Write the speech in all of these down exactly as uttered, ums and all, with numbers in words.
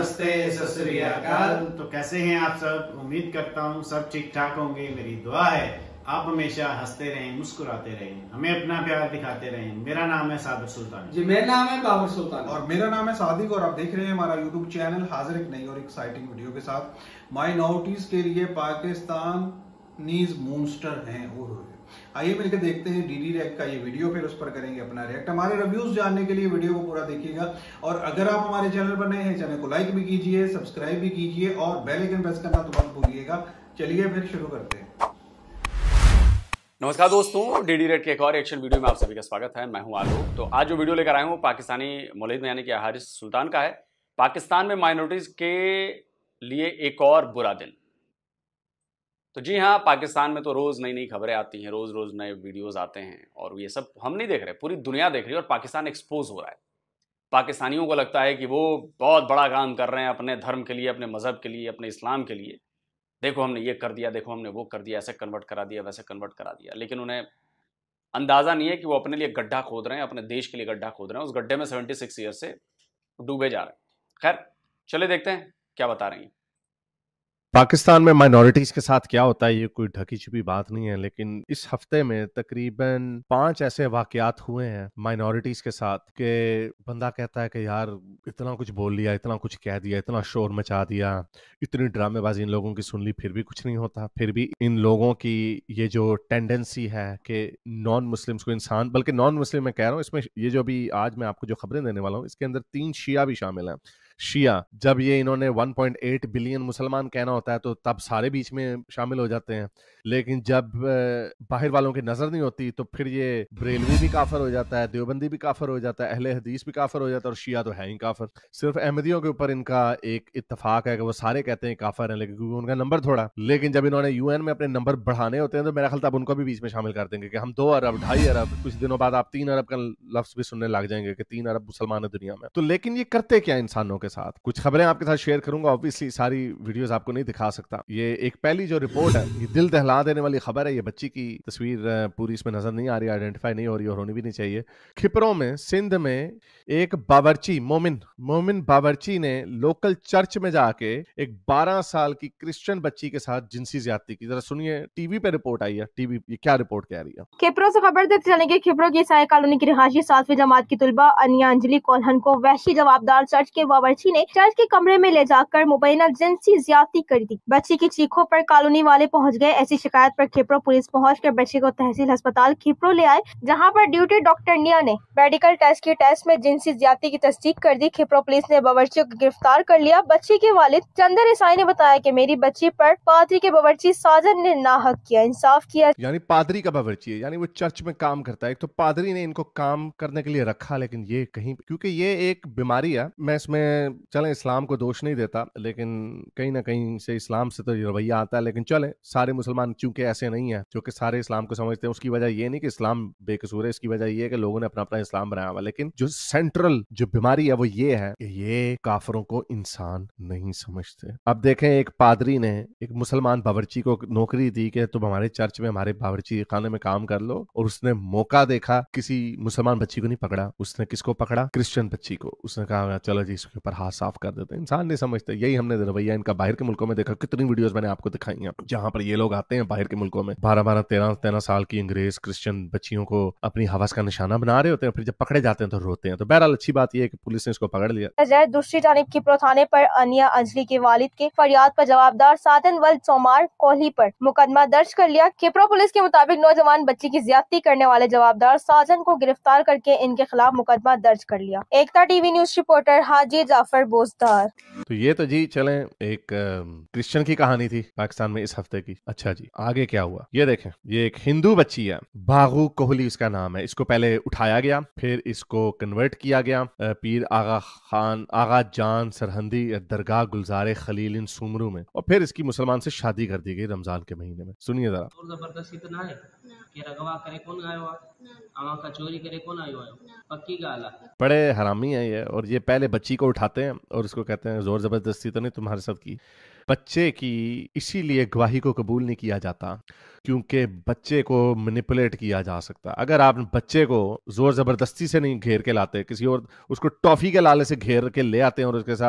नमस्ते, सत श्री अकाल। तो कैसे हैं आप सब? उम्मीद करता हूँ सब ठीक ठाक होंगे। मेरी दुआ है आप हमेशा हंसते रहें, मुस्कुराते रहें, हमें अपना प्यार दिखाते रहें। मेरा नाम है साबिर सुल्तान जी, मेरा नाम है बाबर सुल्तान और मेरा नाम है सादिक और आप देख रहे हैं हमारा यूट्यूब चैनल। हाजिर एक नई और एक्साइटिंग वीडियो के साथ। माइनॉरिटीज के लिए पाकिस्तान नीज मूनस्टर हैं। और आइए मिलकर देखते हैं डीडी रैक का ये वीडियो, फिर उस पर करेंगे अपना रिएक्ट। हमारे रिव्यूज जानने के लिए वीडियो को पूरा देखिएगा और अगर आप हमारे चैनल पर नए हैं, चैनल को लाइक भी कीजिए, सब्सक्राइब भी कीजिए और बेल आइकन प्रेस करना तो मत भूलिएगा। चलिए फिर शुरू करते हैं। नमस्कार दोस्तों, डीडी रेड के एक और एक्शन वीडियो में आप सभी का स्वागत है। मैं हूं आलोक। तो आज जो वीडियो लेकर आया हूं पाकिस्तानी मौलवी यानी कि हारिस सुल्तान का है। पाकिस्तान में माइनॉरिटीज के लिए एक और बुरा दिन। तो जी हाँ, पाकिस्तान में तो रोज नई नई खबरें आती हैं, रोज रोज नए वीडियोस आते हैं और ये सब हम नहीं देख रहे, पूरी दुनिया देख रही है और पाकिस्तान एक्सपोज हो रहा है। पाकिस्तानियों को लगता है कि वो बहुत बड़ा काम कर रहे हैं अपने धर्म के लिए, अपने मजहब के लिए, अपने इस्लाम के लिए। देखो हमने ये कर दिया, देखो हमने वो कर दिया, ऐसे कन्वर्ट करा दिया, वैसे कन्वर्ट करा दिया। लेकिन उन्हें अंदाजा नहीं है कि वो अपने लिए गड्ढा खोद रहे हैं, अपने देश के लिए गड्ढा खोद रहे हैं। उस गड्ढे में सेवेंटी सिक्स ईयर से डूबे जा रहे हैं। खैर चले देखते हैं क्या बता रही हैं। पाकिस्तान में माइनॉरिटीज के साथ क्या होता है ये कोई ढकी छुपी बात नहीं है, लेकिन इस हफ्ते में तकरीबन पांच ऐसे वाकयात हुए हैं माइनॉरिटीज के साथ कि बंदा कहता है कि यार इतना कुछ बोल लिया, इतना कुछ कह दिया, इतना शोर मचा दिया, इतनी ड्रामेबाजी इन लोगों की सुन ली, फिर भी कुछ नहीं होता। फिर भी इन लोगों की ये जो टेंडेंसी है कि नॉन मुस्लिम्स को इंसान, बल्कि नॉन मुस्लिम मैं कह रहा हूँ, इसमें ये जो भी आज मैं आपको जो खबरें देने वाला हूँ इसके अंदर तीन शिया भी शामिल हैं। शिया, जब ये इन्होंने वन पॉइंट एट बिलियन मुसलमान कहना होता है तो तब सारे बीच में शामिल हो जाते हैं, लेकिन जब बाहर वालों की नजर नहीं होती तो फिर ये बरेलवी भी काफर हो जाता है, देवबंदी भी काफर हो जाता है, अहले हदीस भी काफर हो जाता है और शिया तो है ही काफर। सिर्फ अहमदियों के ऊपर इनका एक इत्तेफाक है कि वो सारे कहते हैं काफर हैं, लेकिन क्योंकि उनका नंबर थोड़ा, लेकिन जब इन्होंने यूएन में अपने नंबर बढ़ाने होते हैं तो मेरा ख्याल तब उनको भी बीच में शामिल कर देंगे कि हम दो अरब ढाई अरब, कुछ दिनों बाद आप तीन अरब का लफ्ज भी सुनने लग जाएंगे कि तीन अरब मुसलमान है दुनिया में। तो लेकिन ये करते क्या इंसानों के साथ? कुछ खबरें आपके साथ शेयर करूंगा, ऑब्वियसली सारी वीडियोस आपको नहीं दिखा सकता। ये एक पहली जो रिपोर्ट है, ये दिल दहला देने वाली खबर है। ये बच्ची की तस्वीर पूरी इसमें नजर नहीं आ रही, आइडेंटिफाई नहीं हो रही और होनी भी नहीं चाहिए। खिपरों में, सिंध में एक बावर्ची, मोमिन मोमिन बावर्ची ने लोकल चर्च में जाके एक बारह साल की क्रिश्चियन बच्ची के साथ जिनसी ज्यादती की। जरा सुनिए, टीवी पे रिपोर्ट आई है। टीवी ये क्या रिपोर्ट कह रही है? खिपरों से खबर देते चले कि खिपरों की ईसाई कॉलोनी की रिहायशी सातवीं जमात की तुलबा अनिया अंजलि कोल्हन को वहशी जवाबदार चर्च के बावर्ची ने चर्च के कमरे में ले जाकर मुबैना जिनसी ज्यादती कर दी। बच्ची की चीखों पर कॉलोनी वाले पहुंच गए। ऐसी शिकायत पर खिपरों पुलिस पहुंचकर बच्ची को तहसील अस्पताल खिपरों ले आए, जहां पर ड्यूटी डॉक्टर निया ने मेडिकल टेस्ट के टेस्ट में जिनसी ज्यादती की तस्दीक कर दी। खिपरों पुलिस ने बावर्ची को गिरफ्तार कर लिया। बच्ची के वालिद चंदर ईसाई ने बताया कि मेरी बच्ची पर पादरी के बावर्ची साजन ने नाहक किया, इंसाफ किया। यानी पादरी का बावर्ची है, यानी वो चर्च में काम करता है। एक तो पादरी ने इनको काम करने के लिए रखा, लेकिन ये कहीं, क्योंकि ये एक बीमारी है, मैं इसमें चले इस्लाम को दोष नहीं देता, लेकिन कहीं ना कहीं से इस्लाम से तो रवैया आता है। लेकिन चले सारे मुसलमान चूंकि ऐसे नहीं है जो कि सारे इस्लाम को समझते हैं, उसकी वजह ये नहीं कि इस्लाम बेकसूर है, इसकी वजह ये है कि लोगों ने अपना अपना इस्लाम बनाया हुआ। लेकिन जो सेंट्रल जो बीमारी है वो ये है कि ये काफरों को इंसान नहीं समझते। अब देखें, एक पादरी ने एक मुसलमान बावर्ची को नौकरी दी कि तुम हमारे चर्च में, हमारे बावर्ची खाने में काम कर लो, और उसने मौका देखा, किसी मुसलमान बच्ची को नहीं पकड़ा, उसने किसको पकड़ा? क्रिश्चियन बच्ची को। उसने कहा चलो जी इसके ऊपर हाथ साफ कर देते। इंसान नहीं समझते। यही हमने रवैया इनका बाहर के मुल्कों में देखा। कितनी वीडियोस मैंने आपको दिखाई हैं जहां पर ये लोग आते हैं बाहर के मुल्कों में, बारह बारह तेरह तेरह साल की अंग्रेज क्रिश्चियन बच्चियों को अपनी हवस का निशाना बना रहे होते हैं, फिर जब पकड़े जाते हैं तो रोते हैं। तो बहरहाल अच्छी बात यह है कि पुलिस ने इसको पकड़ लिया। दूसरी जानिब खिपरों थाने पर अनिया अंजलि के वालिद के फरियाद पर जवाबदार साधन वल चौमार कोहली पर मुकदमा दर्ज कर लिया। खिपरों पुलिस के मुताबिक नौजवान बच्ची की ज्यादती करने वाले जवाबदार साजन को गिरफ्तार करके इनके खिलाफ मुकदमा दर्ज कर लिया। Ekta TV news reporter Haji Jafar Bozdar. तो ये तो जी चलें एक क्रिश्चियन की कहानी थी पाकिस्तान में इस हफ्ते की। अच्छा जी, आगे क्या हुआ ये देखें। ये एक हिंदू बच्ची है, बागू कोहली इसका नाम है। इसको पहले उठाया गया, फिर इसको कन्वर्ट किया गया पीर आगा खान आगा जान सरहंदी दरगाह गुलजारे खलील इन सुमरू में, और फिर इसकी मुसलमान से शादी कर दी गई रमजान के महीने में। सुनिए जरा। जबरदस्ती तो ना है कि रगवा करे कौन आयो आवा का चोरी करे कौन आयो आयो पक्की गाला। बड़े हरामी है ये, और ये पहले बच्ची को उठाते हैं और इसको कहते हैं जोर जबरदस्ती तो नहीं तुम्हारे साथ की। बच्चे की इसीलिए गवाही को कबूल नहीं किया जाता क्योंकि बच्चे को मैनिपुलेट किया जा सकता। अगर आप बच्चे को जोर जबरदस्ती से नहीं घेर के लाते, किसी और उसको टॉफी के लाले से घेर के ले आते हैं और उसके साथ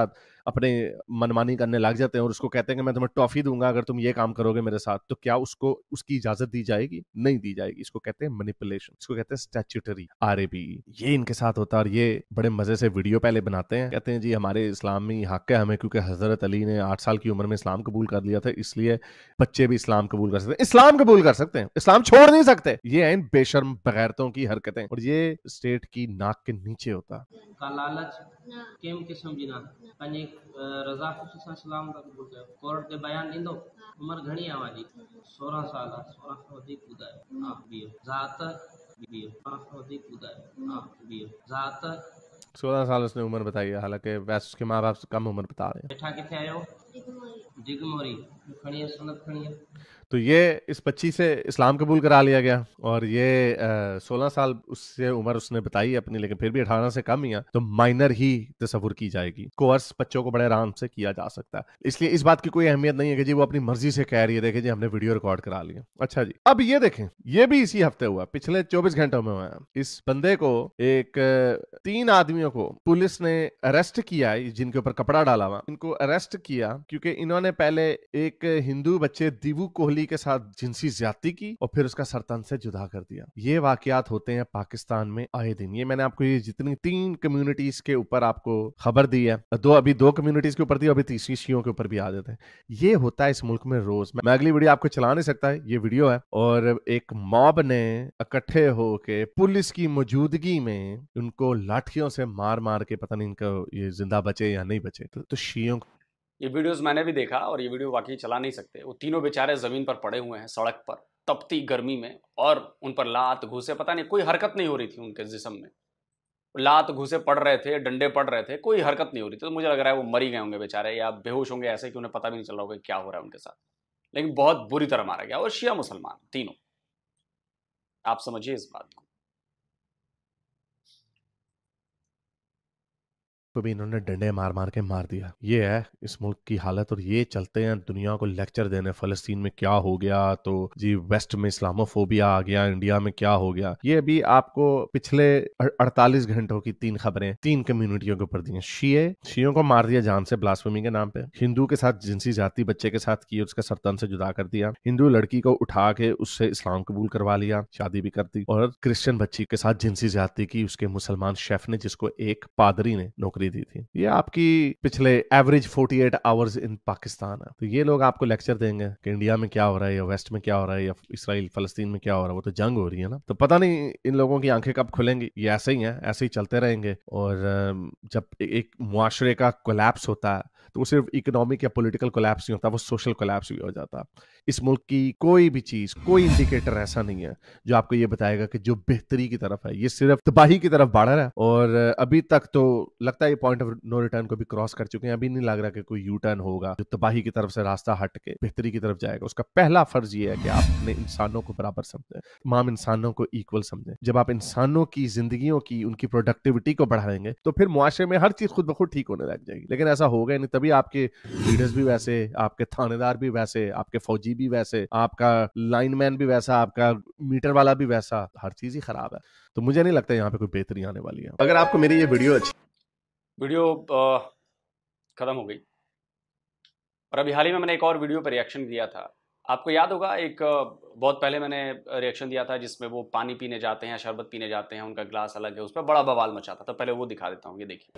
अपने मनमानी करने लग जाते हैं और उसको कहते हैं कि मैं तुम्हें टॉफी दूंगा अगर तुम ये काम करोगे मेरे साथ, तो क्या उसको उसकी इजाजत दी जाएगी? नहीं दी जाएगी। इसको कहते हैं मैनिपुलेशन, इसको कहते हैं स्टैट्यूटरी आरएबी। ये इनके साथ होता है और ये बड़े मजे से वीडियो पहले बनाते हैं, कहते हैं जी हमारे इस्लामी हक है हमें, क्योंकि हजरत अली ने आठ साल की उम्र में इस्लाम कबूल कर लिया था, इसलिए बच्चे भी इस्लाम कबूल कर सकते हैं। इस्लाम कबूल कर सकते हैं, इस्लाम छोड़ नहीं सकते। ये है इन बेशर्म बगैरतों की हरकतें और ये स्टेट की नाक के नीचे होता है। का लालच केम के समझना पंहिंजे रज़ा ख़ुशी सलाम का कबूल कयो, कोर्ट ते बयान ॾींदो। उम्र घणी आहे वाजी सोरहं साल आहे, सोरहं खां वधीक ॿुधायो हा बीहो ज़ात बीहो, सोरहं खां वधीक ॿुधायो हा बीहो ज़ात। सोलह साल उसने उम्र बताई है, हालांकि वैसे उसके माँ बाप कम उम्र बता रहे हैं। वेठा किथे आयो? डिगमोरी खणिए सुनत खणिए। तो ये इस बच्ची से इस्लाम कबूल करा लिया गया और ये सोलह साल उससे उम्र उसने बताई अपनी, लेकिन फिर भी अठारह से कम ही है, तो माइनर ही तस्वुर की जाएगी। कोर्स बच्चों को बड़े आराम से किया जा सकता है, इसलिए इस बात की कोई अहमियत नहीं है कि जी वो अपनी मर्जी से कह रही है देखे जी हमने वीडियो रिकॉर्ड करा लिया। अच्छा जी, अब ये देखें, ये भी इसी हफ्ते हुआ, पिछले चौबीस घंटों में हुआ है। इस बंदे को एक तीन आदमियों को पुलिस ने अरेस्ट किया, जिनके ऊपर कपड़ा डाला हुआ, इनको अरेस्ट किया क्योंकि इन्होंने पहले एक हिंदू बच्चे दीवू कोहली के साथ जिनसी ज्यादती की और फिर उसका सरतन से जुदा कर दिया। ये वाकयात होते हैं पाकिस्तान में आए दिन। ये मैंने आपको ये जितनी तीन कम्युनिटीज के ऊपर आपको खबर दी है, दो अभी दो कम्युनिटीज के ऊपर दी, अभी तीसरी शियों के ऊपर भी आ जाते हैं। ये होता है इस मुल्क में रोज। मैं अगली वीडियो आपको चला नहीं सकता है, ये वीडियो है और एक मॉब ने इकट्ठे होके पुलिस की मौजूदगी में उनको लाठियों से मार मार के, पता नहीं इनको ये जिंदा बचे या नहीं बचे, तो, तो शियों को। ये वीडियोस मैंने भी देखा और ये वीडियो वाकई चला नहीं सकते। वो तीनों बेचारे जमीन पर पड़े हुए हैं सड़क पर तपती गर्मी में और उन पर लात घूसे, पता नहीं कोई हरकत नहीं हो रही थी उनके जिस्म में। लात घूसे पड़ रहे थे, डंडे पड़ रहे थे, कोई हरकत नहीं हो रही थी। तो मुझे लग रहा है वो मरी गए होंगे बेचारे या बेहोश होंगे ऐसे कि उन्हें पता भी नहीं चल रहा होगा क्या हो रहा है उनके साथ। लेकिन बहुत बुरी तरह मारा गया और शिया मुसलमान तीनों, आप समझिए इस बात को। को भी इन्होंने डंडे मार मार के मार दिया। ये है इस मुल्क की हालत और ये चलते हैं दुनिया को लेक्चर देने, फलस्तीन में क्या हो गया, तो जी वेस्ट में इस्लामोफोबिया आ गया, इंडिया में क्या हो गया। ये भी आपको पिछले अड़तालीस घंटों की तीन खबरें तीन कम्युनिटियों के ऊपर दी हैं। शिये शियों को मार दिया जान से ब्लास्फेमी के नाम पे, हिंदू के साथ जिनसी जाति बच्चे के साथ की, उसका सरतन से जुदा कर दिया, हिंदू लड़की को उठा के उससे इस्लाम कबूल करवा लिया, शादी भी कर दी, और क्रिश्चियन बच्ची के साथ जिनसी जाति की उसके मुसलमान शेफ ने, जिसको एक पादरी ने नौकरी दी थी। ये आपकी पिछले एवरेज अड़तालीस आवर्स इन पाकिस्तान है। तो ये लोग आपको लेक्चर देंगे कि इंडिया में क्या हो रहा है या वेस्ट में क्या हो रहा है या इसराइल फलस्तीन में क्या हो रहा है। वो तो जंग हो रही है ना, तो पता नहीं इन लोगों की आंखें कब खुलेंगी। ये ऐसे ही है, ऐसे ही चलते रहेंगे। और जब एक मुआशरे का कोलैप्स होता है तो वो सिर्फ इकोनॉमिक या पॉलिटिकल कोलैप्स नहीं होता, वो सोशल कोलैप्स भी हो जाता है। इस मुल्क की कोई भी चीज, कोई इंडिकेटर ऐसा नहीं है जो आपको ये बताएगा कि जो बेहतरी की तरफ है, ये सिर्फ तबाही की तरफ बढ़ रहा है। और अभी तक तो लगता है ये पॉइंट ऑफ नो रिटर्न को भी क्रॉस कर चुके हैं। अभी नहीं लग रहा कि कोई यू टर्न होगा जो तबाही की तरफ से रास्ता हट के बेहतरी की तरफ जाएगा। उसका पहला फर्ज ये है कि आप अपने इंसानों को बराबर समझें, तमाम इंसानों को इक्वल समझें। जब आप इंसानों की जिंदगियों की, उनकी प्रोडक्टिविटी को बढ़ाएंगे तो फिर मुआशरे में हर चीज खुद ब खुद ठीक होने लग जाएगी। लेकिन ऐसा होगा नहीं, तभी आपके लीडर्स भी वैसे, आपके थानेदार भी वैसे, आपके फौजी भी वैसे, आपका लाइनमैन भी वैसा, आपका मीटर वाला भी वैसा, हर चीज ही खराब है। तो मुझे नहीं लगता यहाँ पे कोई बेहतरी आने वाली है। अगर आपको मेरी ये वीडियो अच्छी वीडियो खत्म हो गई और अभी हाल ही में मैंने एक और वीडियो पर रिएक्शन दिया था। आपको याद होगा एक बहुत पहले मैंने रिएक्शन दिया था जिसमें वो पानी पीने जाते हैं, शरबत पीने जाते हैं, उनका ग्लास अलग है, उस पर बड़ा बवाल मचा था। तो पहले वो दिखा देता हूँ, ये देखिए।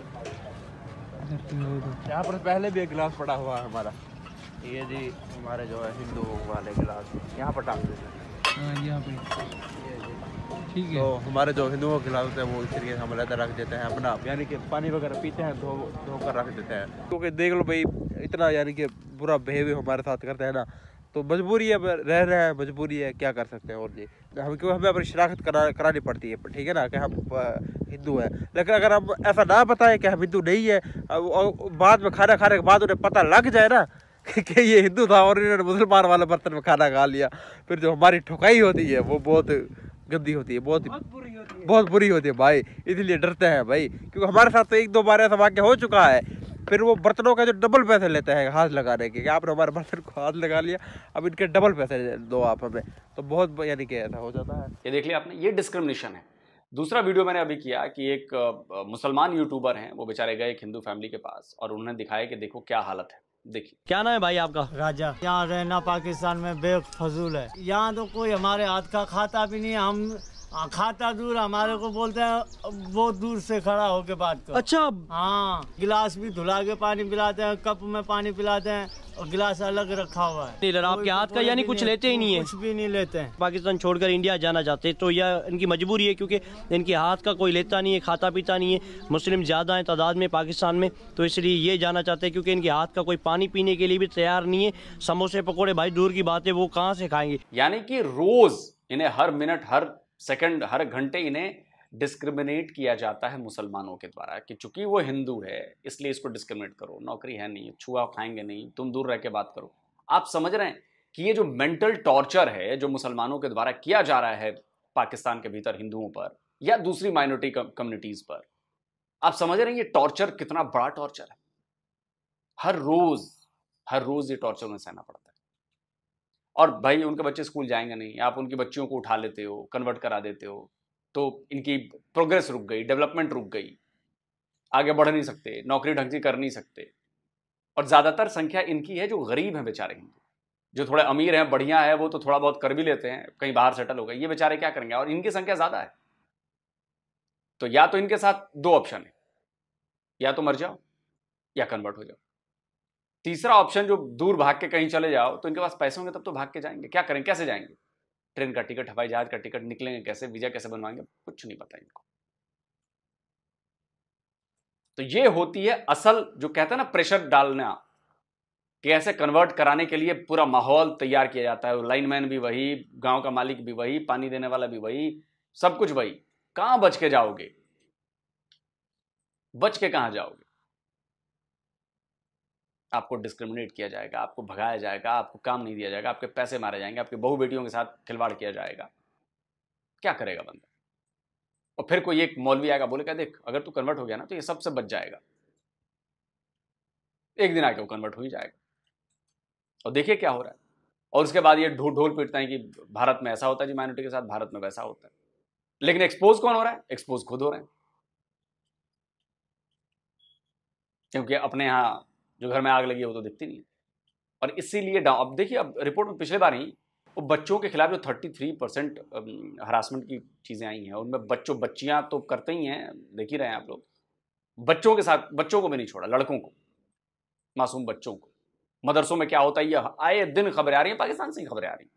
यहाँ पर पहले भी एक गिलास पड़ा हुआ है हमारा, ये जी हमारे जो है हिंदू वाले गिलास यहाँ पर टांग देते हैं। यहाँ पे ठीक है। तो हमारे जो हिंदुओं के गिलास होते हैं वो इस तरीके से हम अलग रख देते हैं अपना, यानी कि पानी वगैरह पीते हैं धो धोकर रख देते हैं। क्योंकि देख लो भाई इतना यानी कि बुरा बिहेवियर हमारे साथ करते हैं ना, तो मजबूरी है, रह रहे हैं, मजबूरी है, क्या कर सकते हैं। और जी हम क्यों हमें अपनी शनाख्त करा करानी पड़ती है, ठीक है ना, कि हम हिंदू हैं। लेकिन अगर हम ऐसा ना बताएं कि हम हिंदू नहीं है और बाद में खाना खाने के बाद उन्हें पता लग जाए ना कि ये हिंदू था और इन्होंने मुसलमान वाले बर्तन में खाना खा लिया, फिर जो हमारी ठुकाई होती है वो बहुत गंदी होती है, बहुत बुरी होती है, बहुत बुरी होती है भाई। इसलिए डरते हैं भाई, क्योंकि हमारे साथ तो एक दो बार ऐसा वाक़या हो चुका है। फिर वो बर्तनों का जो डबल पैसे लेते हैं हाथ लगाने के, कि आपने हमारे बर्तन को हाथ लगा लिया, अब इनके डबल पैसे दो आप हमें, तो बहुत यानी कि ऐसा हो जाता है। ये देख लिया आपने, ये डिस्क्रिमिनेशन है। दूसरा वीडियो मैंने अभी किया कि एक मुसलमान यूट्यूबर हैं, वो बेचारे गए एक हिंदू फैमिली के पास और उन्होंने दिखाया कि देखो क्या हालत है। देखिए, क्या नाम है भाई आपका? राजा। यहाँ रहना पाकिस्तान में बेफजूल है। यहाँ तो कोई हमारे हाथ का खाता भी नहीं है। हम खाता दूर, हमारे को बोलते हैं वो दूर से खड़ा होके बात करो। अच्छा, हाँ, गिलास भी धुला के पानी पिलाते हैं, कप में पानी पिलाते हैं और गिलास अलग रखा हुआ है। डीलर आपके हाथ का यानी कुछ लेते ही नहीं है? कुछ भी नहीं लेते हैं। पाकिस्तान छोड़कर इंडिया जाना चाहते हैं तो यह इनकी मजबूरी है, क्योंकि इनके हाथ का कोई लेता नहीं है, खाता पीता नहीं है। मुस्लिम ज़्यादा हैं तादाद में पाकिस्तान में, तो इसलिए ये जाना चाहते हैं, क्योंकि इनके हाथ का कोई पानी पीने के लिए भी तैयार नहीं है। समोसे पकौड़े भाई दूर की बात है, वो कहाँ से खाएंगे? यानी कि रोज इन्हें हर मिनट, हर सेकंड, हर घंटे इन्हें डिस्क्रिमिनेट किया जाता है मुसलमानों के द्वारा कि चूंकि वो हिंदू है इसलिए इसको डिस्क्रिमिनेट करो, नौकरी है नहीं, छुआ खाएंगे नहीं, तुम दूर रह के बात करो। आप समझ रहे हैं कि ये जो मेंटल टॉर्चर है जो मुसलमानों के द्वारा किया जा रहा है पाकिस्तान के भीतर हिंदुओं पर या दूसरी माइनॉरिटी कम्युनिटीज पर, आप समझ रहे हैं ये टॉर्चर कितना बड़ा टॉर्चर है। हर रोज हर रोज ये टॉर्चर उन्हें सहना पड़ता है। और भाई उनके बच्चे स्कूल जाएंगे नहीं, आप उनकी बच्चियों को उठा लेते हो, कन्वर्ट करा देते हो, तो इनकी प्रोग्रेस रुक गई, डेवलपमेंट रुक गई, आगे बढ़ नहीं सकते, नौकरी ढंग से कर नहीं सकते। और ज़्यादातर संख्या इनकी है जो गरीब हैं बेचारे हिंदू। जो थोड़े अमीर हैं, बढ़िया है, वो तो थोड़ा बहुत कर भी लेते हैं, कहीं बाहर सेटल हो गए, ये बेचारे क्या करेंगे? और इनकी संख्या ज़्यादा है। तो या तो इनके साथ दो ऑप्शन है, या तो मर जाओ या कन्वर्ट हो जाओ। तीसरा ऑप्शन जो दूर भाग के कहीं चले जाओ, तो इनके पास पैसे होंगे तब तो भाग के जाएंगे। क्या करेंगे? कैसे जाएंगे? ट्रेन का टिकट, हवाई जहाज का टिकट, निकलेंगे कैसे, वीजा कैसे बनवाएंगे, कुछ नहीं पता इनको। तो ये होती है असल, जो कहते हैं ना प्रेशर डालना, कि ऐसे कन्वर्ट कराने के लिए पूरा माहौल तैयार किया जाता है। लाइनमैन भी वही, गांव का मालिक भी वही, पानी देने वाला भी वही, सब कुछ वही। कहां बच के जाओगे? बच के कहां जाओगे? आपको डिस्क्रिमिनेट किया जाएगा, आपको भगाया जाएगा, आपको काम नहीं दिया जाएगा, आपके पैसे मारे जाएंगे, आपके बहू बेटियों के साथ खिलवाड़ किया जाएगा। क्या करेगा बंदा? और फिर कोई एक मौलवी आएगा, बोलेगा देख अगर तू कन्वर्ट हो गया ना तो ये सबसे बच जाएगा। एक दिन आके वो कन्वर्ट हो ही जाएगा। और देखिए क्या हो रहा है। और उसके बाद ये ढोल ढोल पीटते हैं कि भारत में ऐसा होता है जी माइनॉरिटी के साथ, भारत में वैसा होता है। लेकिन एक्सपोज कौन हो रहा है? एक्सपोज खुद हो रहे हैं, क्योंकि अपने यहाँ जो घर में आग लगी है वो तो दिखती नहीं है। और इसीलिए अब देखिए, अब रिपोर्ट में पिछले बार ही वो बच्चों के खिलाफ जो तैंतीस परसेंट हरासमेंट की चीज़ें आई हैं, उनमें बच्चों बच्चियां तो करते ही हैं, देख ही रहे हैं आप लोग। बच्चों के साथ, बच्चों को भी नहीं छोड़ा, लड़कों को, मासूम बच्चों को। मदरसों में क्या होता है, ये आए दिन खबरें आ रही हैं, पाकिस्तान से ही खबरें आ रही हैं।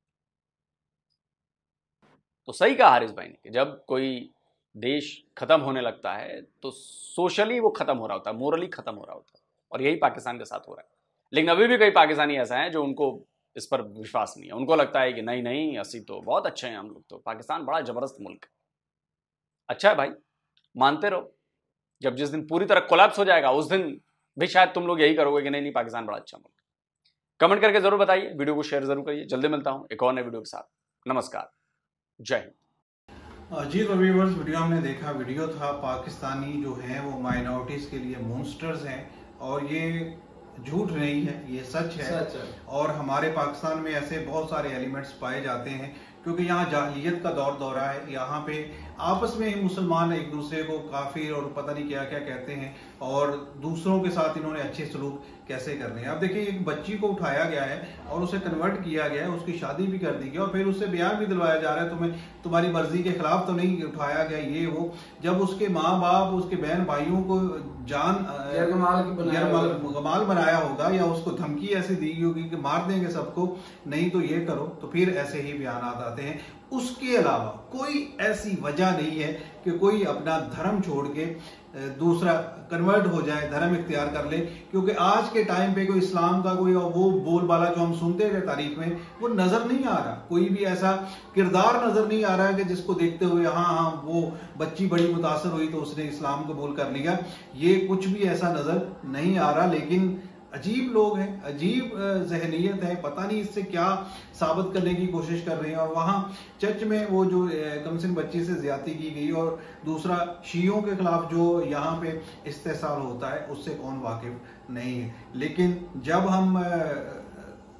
तो सही कहा हारिस भाई ने कि जब कोई देश खत्म होने लगता है तो सोशली वो खत्म हो रहा होता है, मोरली खत्म हो रहा होता है। और यही पाकिस्तान के साथ हो रहा है। लेकिन अभी भी कई पाकिस्तानी ऐसा हैं जो उनको इस पर विश्वास नहीं है। उनको लगता है कि नहीं नहीं, असली तो बहुत अच्छे हैं हम लोग, तो पाकिस्तान बड़ा जबरदस्त मुल्क है। अच्छा है भाई, मानते रहो। जब जिस दिन पूरी तरह कोलैप्स हो जाएगा उस दिन भी शायद तुम लोग यही करोगे कि नहीं नहीं पाकिस्तान बड़ा अच्छा मुल्क है। कमेंट करके जरूर बताइए, वीडियो को शेयर जरूर करिए। जल्दी मिलता हूँ एक और नए वीडियो के साथ। नमस्कार, जय हिंद। जी तो व्यूअर्स, वीडियो हमने देखा, वीडियो था पाकिस्तानी जो हैं वो माइनॉरिटीज़ के लिए मॉन्स्टर्स हैं, और ये झूठ नहीं है, ये सच है, सच है। और हमारे पाकिस्तान में ऐसे बहुत सारे एलिमेंट्स पाए जाते हैं, क्योंकि यहाँ जाहिलियत का दौर दौरा है। यहाँ पे आपस में ही मुसलमान एक दूसरे को काफिर और पता नहीं क्या क्या कहते हैं, और दूसरों के साथ इन्होंने अच्छे सलूक कैसे करने हैं। अब देखिए, एक बच्ची को उठाया गया है और उसे कन्वर्ट किया गया है, उसकी शादी भी कर दी गई और फिर उससे बयान भी दिलवाया जा रहा है, तुम्हें तुम्हारी मर्जी के खिलाफ तो नहीं उठाया गया, ये वो। जब उसके माँ बाप, उसके बहन भाइयों को जान गमाल बनाया होगा, या उसको धमकी ऐसी दी होगी कि मार देंगे सबको, नहीं तो ये करो, तो फिर ऐसे ही बयान आते हैं। उसके अलावा कोई ऐसी वजह नहीं है कि कोई अपना धर्म छोड़ के दूसरा कन्वर्ट हो जाए, धर्म इख्तियार कर ले। क्योंकि आज के टाइम पे कोई इस्लाम का कोई वो बोलबाला जो हम सुनते थे तारीख में, वो नजर नहीं आ रहा। कोई भी ऐसा किरदार नजर नहीं आ रहा है कि जिसको देखते हुए हाँ हाँ वो बच्ची बड़ी मुतासर हुई तो उसने इस्लाम कबूल कर लिया। ये कुछ भी ऐसा नजर नहीं आ रहा। लेकिन अजीब लोग हैं, अजीब जहनीयत है, पता नहीं इससे क्या साबित करने की कोशिश कर रहे हैं। और वहाँ चर्च में वो जो कमसिन बच्ची से ज्यादती की गई, और दूसरा शियों के खिलाफ जो यहाँ पे इस्तेसाल होता है, उससे कौन वाकिफ नहीं है। लेकिन जब हम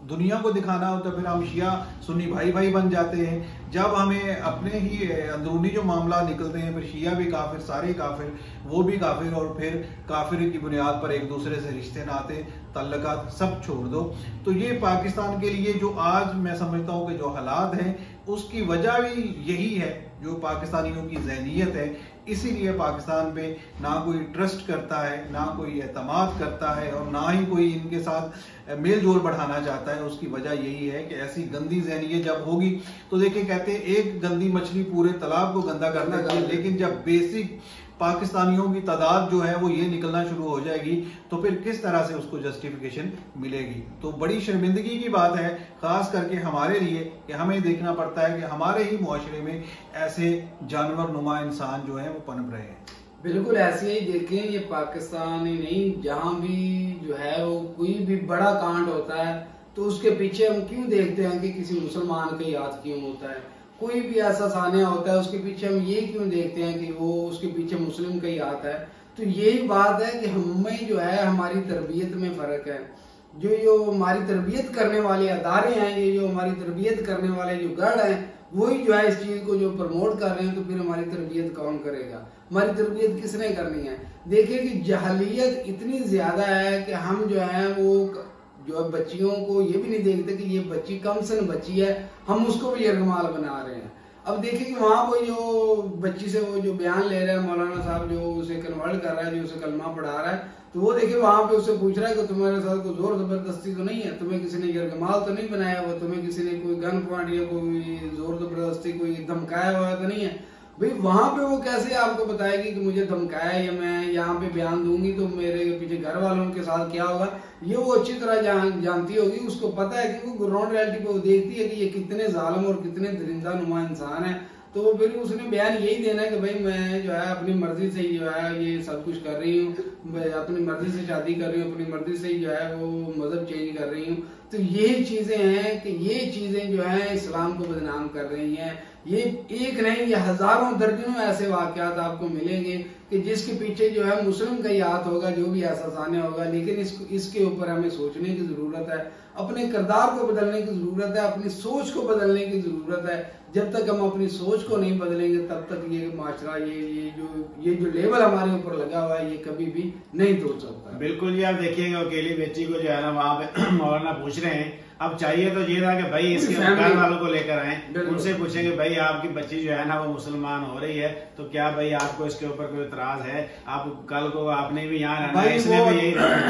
दुनिया को दिखाना हो तो फिर हम शिया सुन्नी भाई भाई बन जाते हैं। जब हमें अपने ही अंदरूनी जो मामला निकलते हैं फिर शिया भी काफिर, सारे काफिर, वो भी काफिर, और फिर काफिर की बुनियाद पर एक दूसरे से रिश्ते नाते तल्लकात सब छोड़ दो। तो ये पाकिस्तान के लिए जो आज मैं समझता हूँ कि जो हालात हैं उसकी वजह भी यही है, जो पाकिस्तानियों की ज़हनियत है। इसीलिए पाकिस्तान पे ना कोई ट्रस्ट करता है, ना कोई एतमाद करता है, और ना ही कोई इनके साथ मेल जोल बढ़ाना चाहता है। उसकी वजह यही है कि ऐसी गंदी ज़हनियत जब होगी तो देखिए, कहते हैं एक गंदी मछली पूरे तालाब को गंदा कर देती है, लेकिन जब बेसिक पाकिस्तानियों की तादाद जो है वो ये निकलना शुरू हो जाएगी तो फिर किस तरह से उसको जस्टिफिकेशन मिलेगी। तो बड़ी शर्मिंदगी की बात है, खास करके हमारे लिए, कि हमें देखना पड़ता है कि हमारे ही मुआशरे में ऐसे जानवर नुमा इंसान जो है वो पनप रहे हैं। बिल्कुल ऐसे ही देखें, ये पाकिस्तान ही नहीं, जहाँ भी जो है वो कोई भी बड़ा कांड होता है तो उसके पीछे हम क्यों देखते हैं कि किसी मुसलमान का याद क्यों होता है। कोई भी ऐसा सानिया होता है उसके पीछे हम ये क्यों देखते हैं कि वो उसके पीछे मुस्लिम का ही आता है। तो यही बात है कि हमें जो है हमारी तरबियत में फर्क है। जो जो हमारी तरबियत करने वाले अदारे हैं, ये जो हमारी तरबियत करने वाले जो गढ़ हैं, वही जो है इस चीज को जो प्रमोट कर रहे हैं, तो फिर हमारी तरबियत कौन करेगा? हमारी तरबियत किसने करनी है? देखिए कि जहलियत इतनी ज्यादा है कि हम जो है वो जो बच्चियों को ये भी नहीं देखते कि ये बच्ची कम सन बच्ची है, हम उसको भी यरगमाल बना रहे हैं। अब देखिए कि वहाँ कोई जो बच्ची से वो जो बयान ले रहा है मौलाना साहब, जो उसे कन्वर्ट कर रहा है, जो उसे कलमा पढ़ा रहा है, तो वो देखिए वहां पे उससे पूछ रहा है कि तुम्हारे साथ कोई जोर जबरदस्ती तो नहीं है, तुम्हें किसी ने यरगमाल तो नहीं बनाया हुआ, तुम्हें किसी ने कोई गन पॉइंट या कोई जोर जबरदस्ती कोई धमकाया हुआ तो नहीं है। भाई वहां पे वो कैसे आपको बताएगी कि मुझे धमकाया या मैं यहाँ पे बयान दूंगी तो मेरे पीछे घर वालों के साथ क्या होगा, ये वो अच्छी तरह जान, जानती होगी। उसको पता है कि वो ग्राउंड रियलिटी पे वो देखती है कि ये कितने जालिम और कितने दरिंदा नुमा इंसान है। तो फिर उसने बयान यही देना है कि भाई मैं जो है अपनी मर्जी से ही जो है ये सब कुछ कर रही हूँ, अपनी मर्जी से शादी कर रही हूँ, अपनी मर्जी से ही जो है वो मजहब चेंज कर रही हूँ। तो यही चीजें हैं कि ये चीजें जो है इस्लाम को बदनाम कर रही हैं। ये एक नहीं, ये हजारों दर्जनों ऐसे वाकयात आपको मिलेंगे कि जिसके पीछे जो है मुस्लिम का याद होगा, जो भी ऐसा सामने होगा। लेकिन इसको इसके ऊपर हमें सोचने की जरूरत है, अपने किरदार को बदलने की जरूरत है, अपनी सोच को बदलने की जरूरत है। जब तक हम अपनी सोच को नहीं बदलेंगे तब तक ये माशरा, ये ये जो ये जो लेबल हमारे ऊपर लगा हुआ है, ये कभी भी नहीं तोड़ सकता। बिल्कुल जी, आप देखिएगा अकेली बेटी को जो है ना वहाँ पे मौलाना पूछ रहे हैं। अब चाहिए तो ये था कि भाई इसके घर वालों को लेकर आए, उनसे पूछेंगे भाई आपकी बच्ची जो है ना वो मुसलमान हो रही है, तो क्या भाई आपको इसके ऊपर कोई इतराज है? आप कल को आपने भी यहाँ रहना है, इसलिए भी यही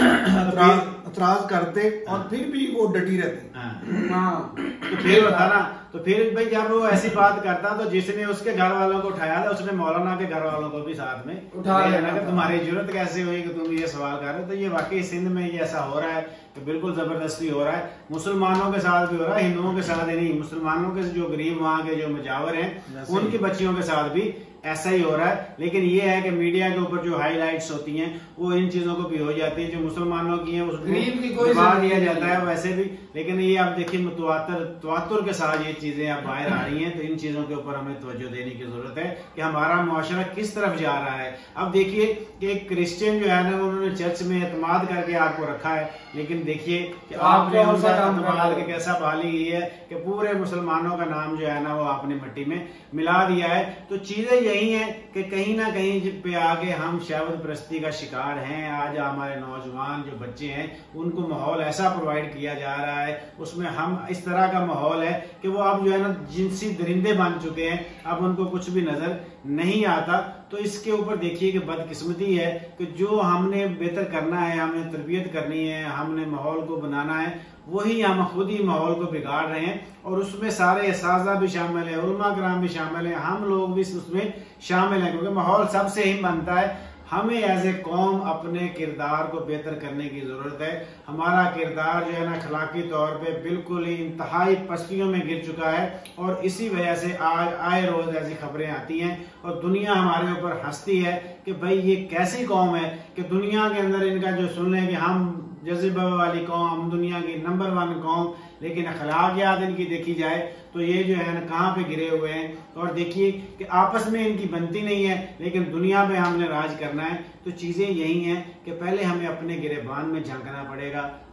इतराज करते और फिर भी वो डटी रहती। हाँ, तो फिर होता ना, तो फिर भाई जब वो ऐसी बात करता तो जिसने उसके घर वालों को उठाया था उसने मौलाना के घर वालों को भी साथ में उठा लेना कि तुम्हारी जरूरत कैसे हुई कि तुम ये सवाल कर रहे हो। तो ये वाकई सिंध में ये ऐसा हो रहा है कि बिल्कुल जबरदस्ती हो रहा है, मुसलमानों के साथ भी हो रहा है, हिंदुओं के साथ ही नहीं, मुसलमानों के जो गरीब वहाँ के जो मुजावर हैं उनकी बच्चियों के साथ भी ऐसा ही हो रहा है। लेकिन ये है कि मीडिया के ऊपर जो हाईलाइट्स होती हैं वो इन चीजों को भी हो जाती है, जो मुसलमानों की हैं उसको दबा दिया जाता है वैसे भी। लेकिन ये आप देखिए मुतवातर तवातुर के साथ ये चीजें अब बाहर आ रही हैं, तो इन चीजों के ऊपर हमें तवज्जो देने की जरूरत है कि हमारा मुआशरा किस तरफ जा रहा है। अब देखिए कि एक क्रिश्चियन जो है ना उन्होंने चर्च में एतमाद करके आपको रखा है, लेकिन देखिए कि आपने उनका एतमाद के कैसा बहाली की है कि पूरे मुसलमानों का नाम जो है ना वो आपने मिट्टी में मिला दिया है। तो चीजें यही है कि कहीं ना कहीं पे आगे हम शहवत परस्ती का शिकार हैं। आज हमारे नौजवान जो बच्चे हैं उनको माहौल ऐसा प्रोवाइड किया जा रहा है, उसमें हम इस तरह का माहौल है कि वो अब जो है ना जिनसी दरिंदे बन चुके हैं, अब उनको कुछ भी नजर नहीं आता। तो इसके ऊपर देखिए कि बदकिस्मती है कि जो हमने बेहतर करना है, हमने तरबियत करनी है, हमने माहौल को बनाना है, वही हम खुद ही माहौल को बिगाड़ रहे हैं। और उसमें सारे असातिज़ा भी शामिल है, उलमा कराम भी शामिल है, हम लोग भी उसमें शामिल हैं, क्योंकि माहौल सबसे ही बनता है। हमें एज ए कौम अपने किरदार को बेहतर करने की जरूरत है। हमारा किरदार जो है ना अखलाकी तौर पे बिल्कुल ही इंतहाई पस्तियों में गिर चुका है, और इसी वजह से आज आए रोज ऐसी खबरें आती हैं और दुनिया हमारे ऊपर हंसती है कि भाई ये कैसी कौम है कि दुनिया के अंदर इनका जो सुन लें कि हम जज्बा वाली कौम, हम दुनिया की नंबर वन कौम, लेकिन अखलाकियात इनकी देखी जाए तो ये जो है ना कहाँ पे गिरे हुए हैं। और देखिए कि आपस में इनकी बनती नहीं है, लेकिन दुनिया पे हमने राज करना है। तो चीजें यही हैं कि पहले हमें अपने गिरेबान में झांकना पड़ेगा,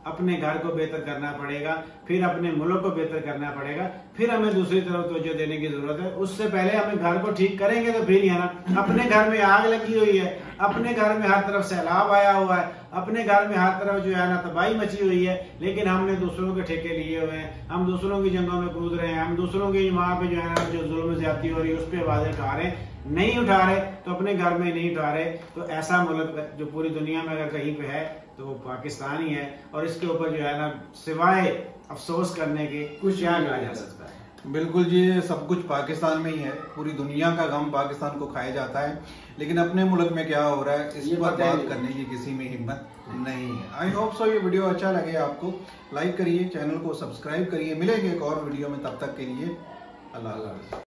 अपने घर को बेहतर करना पड़ेगा, फिर अपने मुल्क को बेहतर करना पड़ेगा, फिर हमें दूसरी तरफ तवज्जो देने की जरूरत है। उससे पहले हमें घर को ठीक करेंगे तो फिर ही है ना। अपने घर में आग लगी हुई है, अपने घर में हर तरफ सैलाब आया हुआ है, अपने घर में हर तरफ जो है ना तबाही मची हुई है, लेकिन हमने दूसरों के ठेके लिए हुए हैं, हम दूसरों की जंगों में कूद रहे हैं, हम दूसरों की वहां पे जो है ना जो जुल्म ज्यादती हो रही है उस पर आवाजें उठा रहे हैं। नहीं उठा रहे तो अपने घर में नहीं उठा रहे तो ऐसा मुल्क जो पूरी दुनिया में अगर कहीं पे है तो वो पाकिस्तान ही है। और इसके ऊपर जो है ना सिवाय अफसोस करने के कुछ क्या कहा जा सकता है। बिल्कुल जी, सब कुछ पाकिस्तान में ही है, पूरी दुनिया का गम पाकिस्तान को खाया जाता है, लेकिन अपने मुल्क में क्या हो रहा है इस पर बात करने की किसी में हिम्मत नहीं है। आई होप सो ये वीडियो अच्छा लगे आपको, लाइक करिए, चैनल को सब्सक्राइब करिए। मिलेंगे एक और वीडियो में, तब तक के लिए अल्लाह हाफ़िज़।